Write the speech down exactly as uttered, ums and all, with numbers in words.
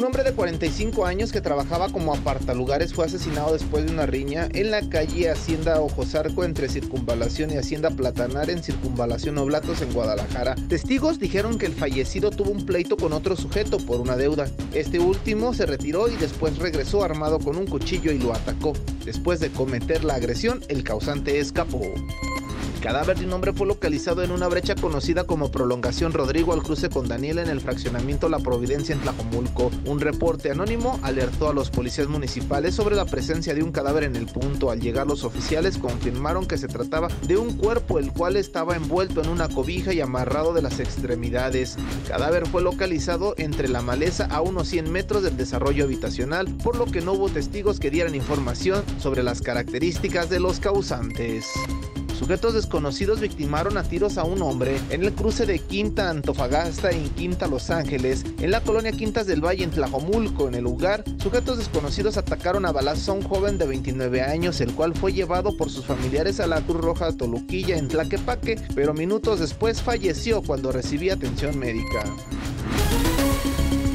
Un hombre de cuarenta y cinco años que trabajaba como apartalugares fue asesinado después de una riña en la calle Hacienda Ojosarco entre Circunvalación y Hacienda Platanar en Circunvalación Oblatos en Guadalajara. Testigos dijeron que el fallecido tuvo un pleito con otro sujeto por una deuda. Este último se retiró y después regresó armado con un cuchillo y lo atacó. Después de cometer la agresión, el causante escapó. El cadáver de un hombre fue localizado en una brecha conocida como Prolongación Rodrigo al cruce con Daniel en el fraccionamiento La Providencia en Tlajomulco. Un reporte anónimo alertó a los policías municipales sobre la presencia de un cadáver en el punto. Al llegar los oficiales confirmaron que se trataba de un cuerpo el cual estaba envuelto en una cobija y amarrado de las extremidades. El cadáver fue localizado entre la maleza a unos cien metros del desarrollo habitacional, por lo que no hubo testigos que dieran información sobre las características de los causantes. Sujetos desconocidos victimaron a tiros a un hombre en el cruce de Quinta Antofagasta y Quinta Los Ángeles, en la colonia Quintas del Valle en Tlajomulco. En el lugar, sujetos desconocidos atacaron a balazos a un joven de veintinueve años, el cual fue llevado por sus familiares a la Cruz Roja Toluquilla en Tlaquepaque, pero minutos después falleció cuando recibía atención médica.